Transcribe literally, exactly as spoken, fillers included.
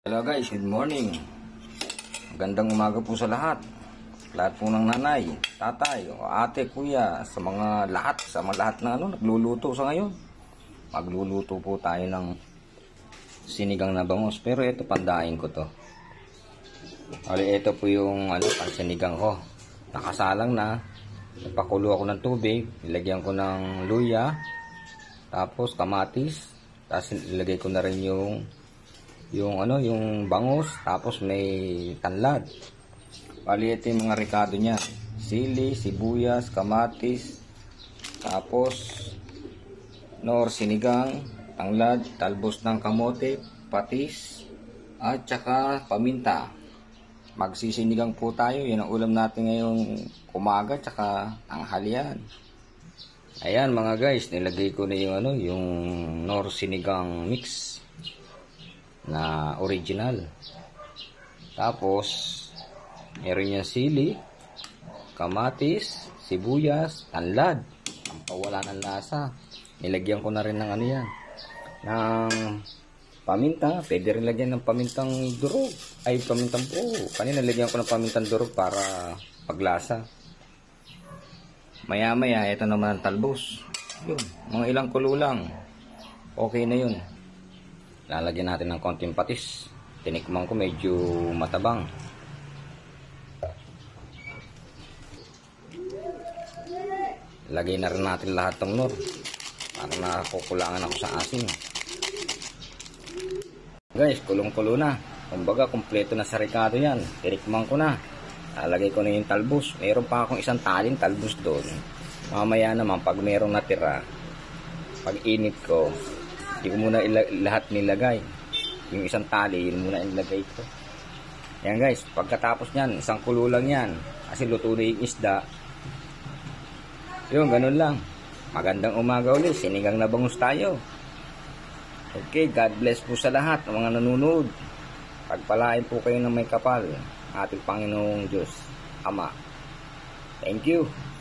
Hello guys, good morning. Magandang umaga po sa lahat. Lahat po ng nanay, tatay, o ate, kuya, sa mga lahat, sa mga lahat na ano, nagluluto sa ngayon. Magluluto po tayo ng sinigang na bangus. Pero ito, pandain ko to. Ali, ito po yung ano, pansinigang ko. Nakasalang na. Napakulo ako ng tubig. Nilagyan ko ng luya. Tapos kamatis. Tapos ilagay ko na rin yung yung ano, yung bangus, tapos may tanlad. Bali, ito yung mga rekado niya: sili, sibuyas, kamatis, tapos nor, sinigang, tanglad, talbos ng kamote, patis, at saka paminta. Magsisinigang po tayo. Yan ang ulam natin ngayong umaga, tsaka tanghalian. Ayan mga guys, nilagay ko na yung ano, yung nor sinigang mix na original. Tapos meron yung sili, kamatis, sibuyas, tanlad. Ang pawala ng lasa. Nilagyan ko na rin ng ano yan, ng paminta. Pwede rin lagyan ng pamintang durog. Ay, pamintang po. Kanina nilagyan ko ng pamintang durog para paglasa. Maya maya, ito naman ang talbos. Yun, mga ilang kulo lang. Okay na yun. Lalagyan natin ng konting patis. Tinikman ko, medyo matabang. Lagay na rin natin lahat ng nor para nakukulangan ako sa asin. Guys, kulong-kulo na. Kumbaga, kumpleto na sa rekado yan. Tinikman ko na. Lalagay ko na yung talbos. Meron pa akong isang taling talbos doon. Mamaya naman, pag merong natira, pag init ko, hindi ko muna lahat nilagay. Yung isang tali, yun muna nilagay ko. Yan guys, pagkatapos nyan, isang kulo lang yan. Kasi luto na yung isda. Yun, ganun lang. Magandang umaga ulit. Sinigang na bangus tayo. Okay, God bless po sa lahat ng mga nanonood. Pagpalain po kayo ng may kapal. Ating Panginoong Diyos Ama. Thank you.